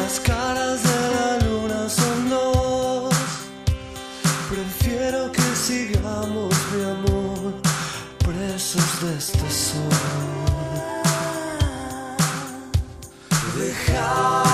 Las caras de la luna son dos. Prefiero que sigamos, mi amor, presos de este sol. Dejar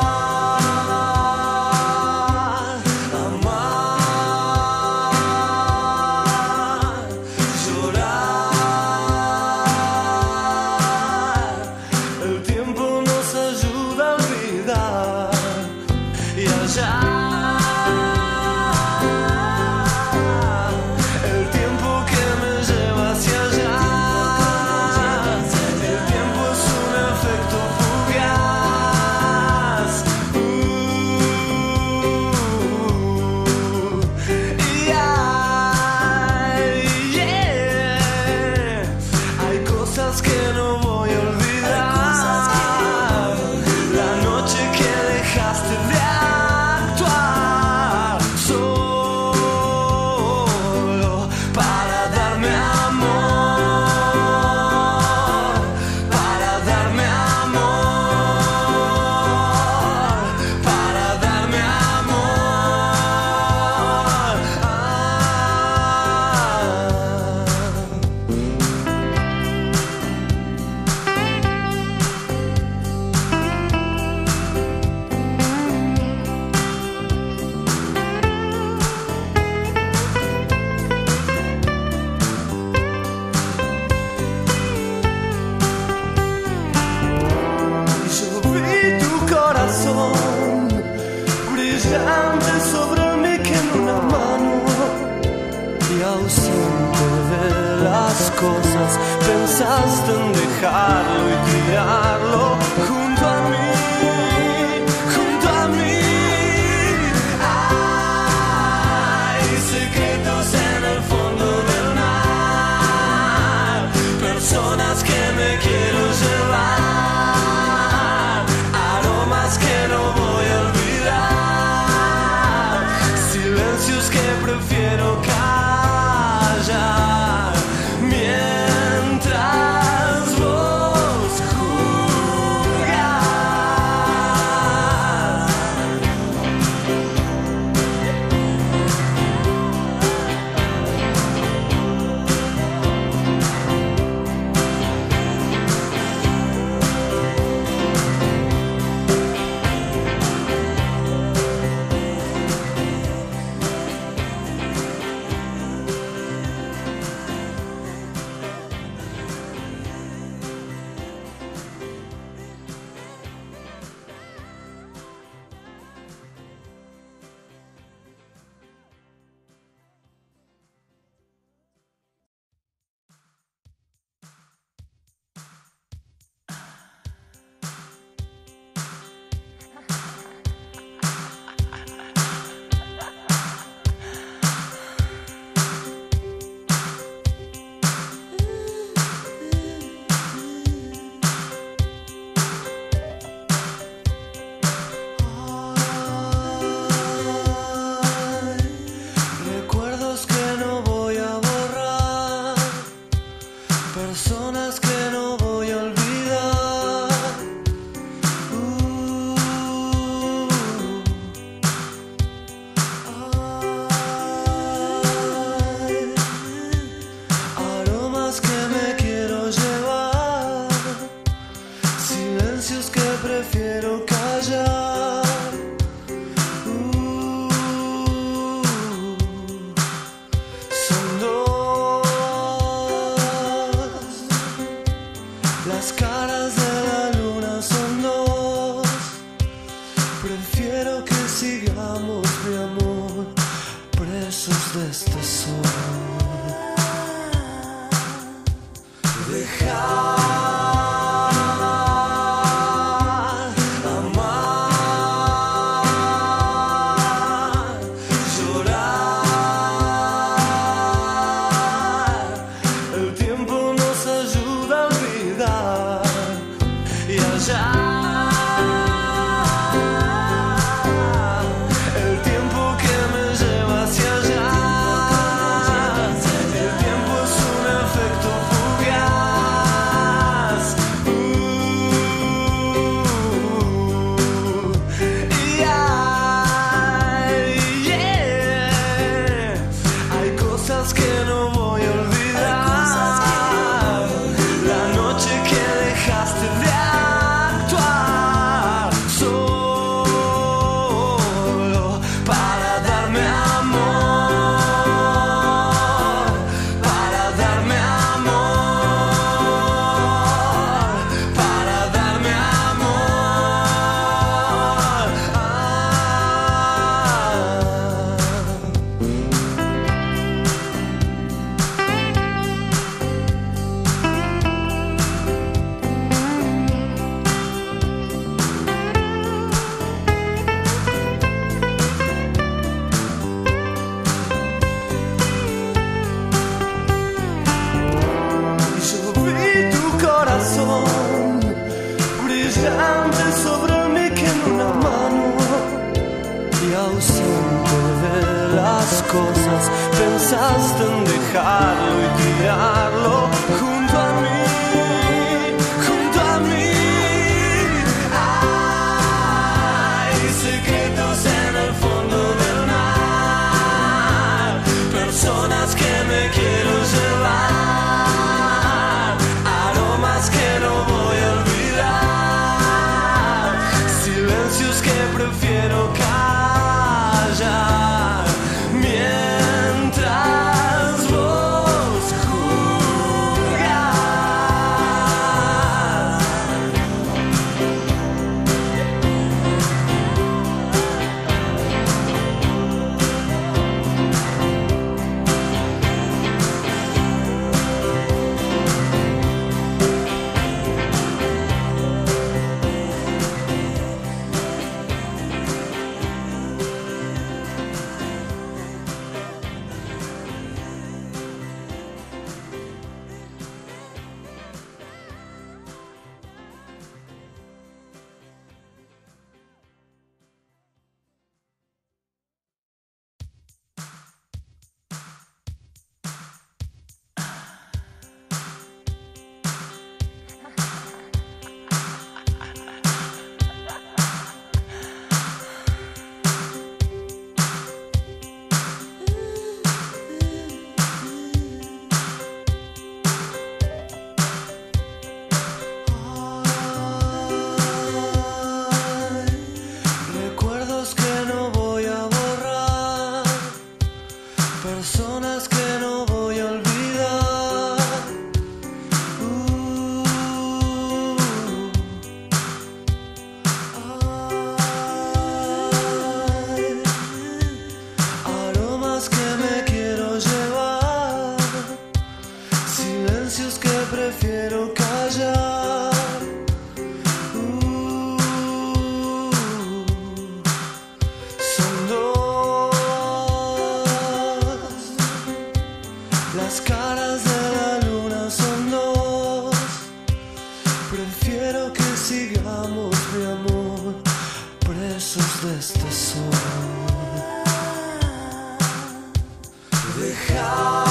sobre mí que en una mano y ausente de las cosas pensaste en dejarlo y tirarlo junto a mí, junto a mí. Hay secretos en el fondo del mar, personas que me quiero llevar, aromas que no voy a olvidar. Que prefiero callar mientras vos juzgas. Personas que no voy a olvidar. Aromas que me quiero llevar, silencios que prefiero callar. Son dos las caras de la luna, son dos. Prefiero que sigamos, mi amor, presos de este sol. Dejar amar, llorar. El tiempo nos ayuda a olvidar y allá. El tiempo que me lleva hacia allá. pensaste en dejarlo y tirarlo junto a mí, junto a mí. Hay secretos en el fondo del mar, personas que me quiero llevar, aromas que no voy a olvidar, silencios que prefiero callar mientras vos juzgas. Recuerdos que no voy a borrar, personas que no voy a olvidar. Aromas que me quiero llevar, silencios que prefiero callar. Son dos, las caras de la luna son dos. Prefiero que sigamos, mi amor, presos de este sol. Dejar